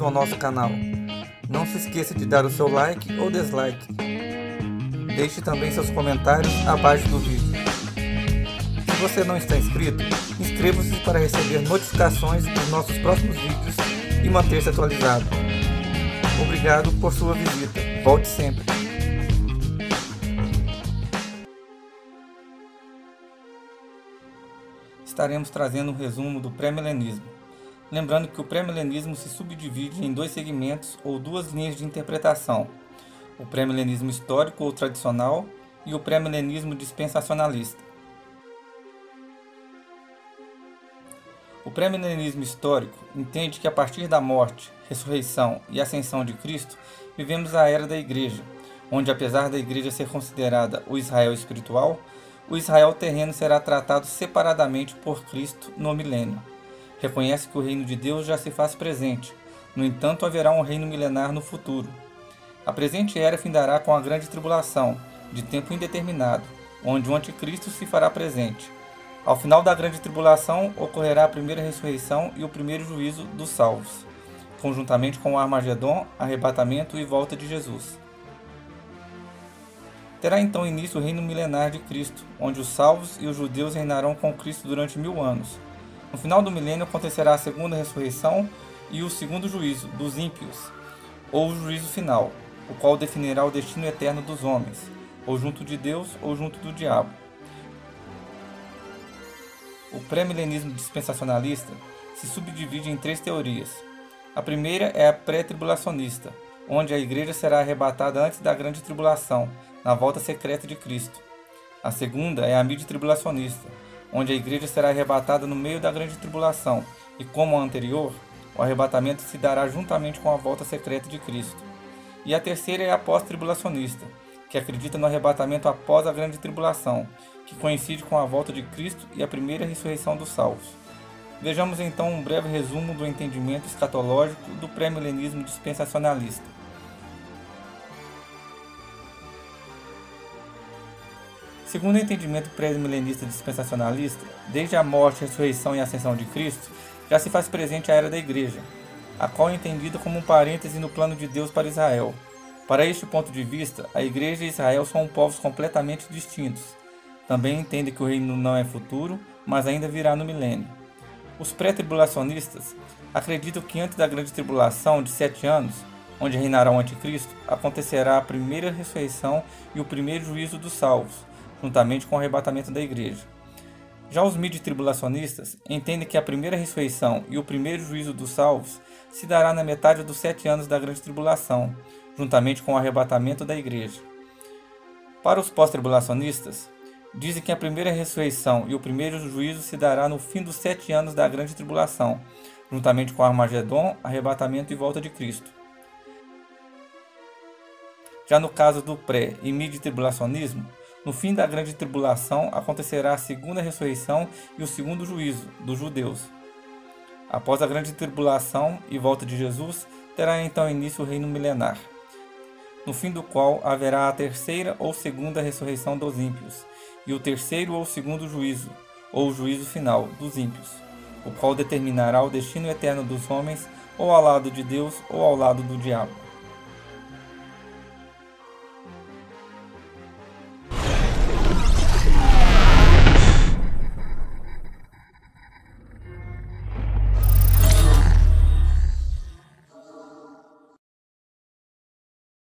bem-vindo ao nosso canal. Não se esqueça de dar o seu like ou dislike. Deixe também seus comentários abaixo do vídeo. Se você não está inscrito, inscreva-se para receber notificações dos nossos próximos vídeos e manter-se atualizado. Obrigado por sua visita. Volte sempre. Estaremos trazendo um resumo do pré-milenismo. Lembrando que o pré-milenismo se subdivide em dois segmentos ou duas linhas de interpretação: o pré-milenismo histórico ou tradicional e o pré-milenismo dispensacionalista. O pré-milenismo histórico entende que a partir da morte, ressurreição e ascensão de Cristo, vivemos a era da Igreja, onde, apesar da Igreja ser considerada o Israel espiritual, o Israel terreno será tratado separadamente por Cristo no milênio. Reconhece que o reino de Deus já se faz presente, no entanto haverá um reino milenar no futuro. A presente era findará com a grande tribulação, de tempo indeterminado, onde o anticristo se fará presente. Ao final da grande tribulação ocorrerá a primeira ressurreição e o primeiro juízo dos salvos, conjuntamente com o Armagedon, arrebatamento e volta de Jesus. Terá então início o reino milenar de Cristo, onde os salvos e os judeus reinarão com Cristo durante 1000 anos. No final do milênio acontecerá a segunda ressurreição e o segundo juízo dos ímpios, ou o juízo final, o qual definirá o destino eterno dos homens, ou junto de Deus ou junto do diabo. O pré-milenismo dispensacionalista se subdivide em três teorias. A primeira é a pré-tribulacionista, onde a igreja será arrebatada antes da grande tribulação, na volta secreta de Cristo. A segunda é a mid-tribulacionista, onde a igreja será arrebatada no meio da grande tribulação, e como a anterior, o arrebatamento se dará juntamente com a volta secreta de Cristo. E a terceira é a pós-tribulacionista, que acredita no arrebatamento após a grande tribulação, que coincide com a volta de Cristo e a primeira ressurreição dos salvos. Vejamos então um breve resumo do entendimento escatológico do pré-milenismo dispensacionalista. Segundo o entendimento pré-milenista dispensacionalista, desde a morte, ressurreição e ascensão de Cristo, já se faz presente a era da Igreja, a qual é entendida como um parêntese no plano de Deus para Israel. Para este ponto de vista, a Igreja e Israel são povos completamente distintos. Também entende que o reino não é futuro, mas ainda virá no milênio. Os pré-tribulacionistas acreditam que antes da grande tribulação de 7 anos, onde reinará o anticristo, acontecerá a primeira ressurreição e o primeiro juízo dos salvos, juntamente com o arrebatamento da igreja. Já os mid-tribulacionistas entendem que a primeira ressurreição e o primeiro juízo dos salvos se dará na metade dos 7 anos da grande tribulação, juntamente com o arrebatamento da igreja. Para os pós-tribulacionistas, dizem que a primeira ressurreição e o primeiro juízo se dará no fim dos 7 anos da grande tribulação, juntamente com o Armagedon, arrebatamento e volta de Cristo. Já no caso do pré- e mid-tribulacionismo, no fim da grande tribulação acontecerá a segunda ressurreição e o segundo juízo dos judeus. Após a grande tribulação e volta de Jesus, terá então início o reino milenar, no fim do qual haverá a terceira ou segunda ressurreição dos ímpios, e o terceiro ou segundo juízo, ou o juízo final, dos ímpios, o qual determinará o destino eterno dos homens, ou ao lado de Deus ou ao lado do diabo.